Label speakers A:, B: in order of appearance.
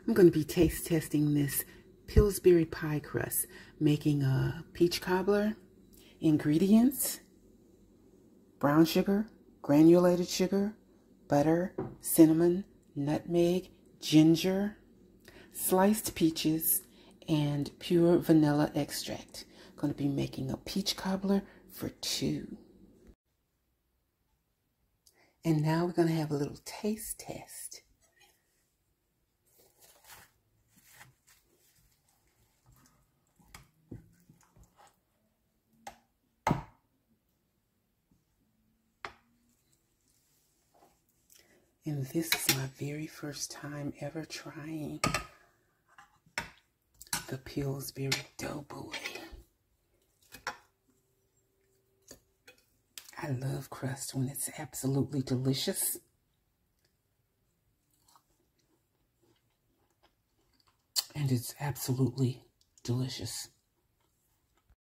A: I'm going to be taste testing this Pillsbury pie crust, making a peach cobbler. Ingredients: brown sugar, granulated sugar, butter, cinnamon, nutmeg, ginger, sliced peaches, and pure vanilla extract. I'm going to be making a peach cobbler for 2. And now we're going to have a little taste test. And this is my very first time ever trying the Pillsbury Doughboy. I love crust when it's absolutely delicious. And it's absolutely delicious.